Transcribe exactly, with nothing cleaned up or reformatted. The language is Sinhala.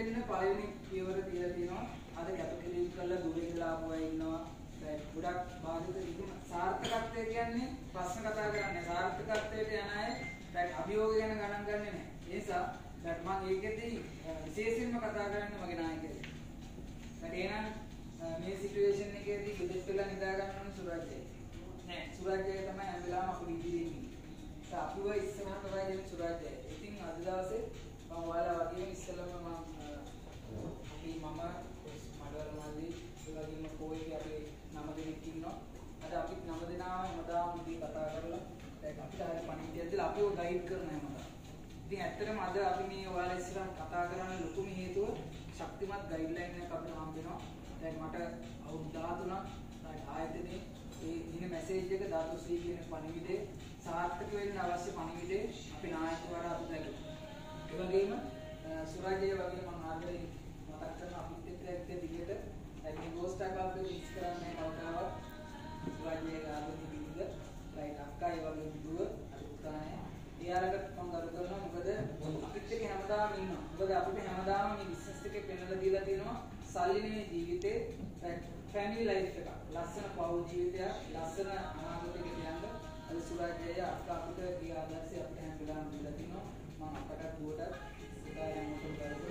දෙන්න පළවෙනි පියවර තියලා තියෙනවා. අද කැපකිරීම කරලා දුරින් ඉඳලා ආපු අය ඉන්නවා. ගොඩක් බාධක ඉතින් සාර්ථකත්වය කියන්නේ ප්‍රශ්න කතා කරන්නේ සාර්ථකත්වයට යන අය දැන් අභියෝග ගැන ගණන් ගන්නෙ නැහැ. ඒ නිසා දැන් මම ඒකෙදී විශේෂයෙන්ම කතා කරන්නේ මගේ නායකයෙක්. දැන් එහෙනම් මේ සිටුේෂන් එකේදී ගෙදෙස් වෙලා නිදා ගන්න ඕන සුරජ්ජය. නෑ සුරජ්ජය තමයි හැම වෙලාවෙම අපු ඉදිරියේ ඉන්නේ. ඒක අපිව ඉස්සරහට තමයි දෙන්නේ සුරජ්ජය. ඉතින් අද දවසේ මම ඔයාලා වගේම ඉස්සෙල්ලාම මම අපි මම මඩවල මල්ලි ඒ වගේම කෝයිගේ අපේ නම දෙනෙක් ඉන්නවා. අද අපි නම දෙනාම හැමදාම ඉදී කතා කරලා දැන් අපිට ආයෙ පණිවිඩයක් දීලා අපිව ගයිඩ් කරන හැමදාම. ඉතින් ඇත්තටම අද අපි මේ ඔයාලා ඉස්සරහ කතා කරන්න ලොකුම හේතුව ශක්තිමත් ගයිඩ්ලයින් එකක් අපිට හම්බ වෙනවා. දැන් මට අවුරුදු දහතුනක් ආයතනයේ ඒ දින මැසේජ් එක ධාතු ශ්‍රී කියන පණිවිඩේ සාර්ථක වෙන්න අවශ්‍ය පණිවිඩේ අපි නායකවරයා අපි දැක්කා. ඒ වගේම සුරජ්ජය වගේ මම ආදරේ මතක් කරන අපිත් එක්ක එක්ක දිගට දැන් මේ ගෝස්ට් එක අපේ මික්ස් කරන්නේ කවදාවත් සුරජ්ජය ගානදී විදිහට ලයික් අක්කා ඒ වගේ දුව අර පුතානේ ඊයරකට මම කරු කරනවා මොකද අපිත් එක්ක හැමදාම ඉන්නවා. මොකද අපිට හැමදාම මේ බිස්නස් එකේ පෙන්නලා දීලා තියෙනවා සල්ලි නෙමෙයි ජීවිතේ ෆැමිලි ලයිෆ් එක. ලස්සන පෞල් ජීවිතයක්, ලස්සන අනාගතයකට යන්න අද සුරජ්ජය අක්කා අපිට ඒ ආදර්ශය අපිට හැම වෙලාවෙම දීලා තිනවා. මම අපට දුවට සදා යන්නට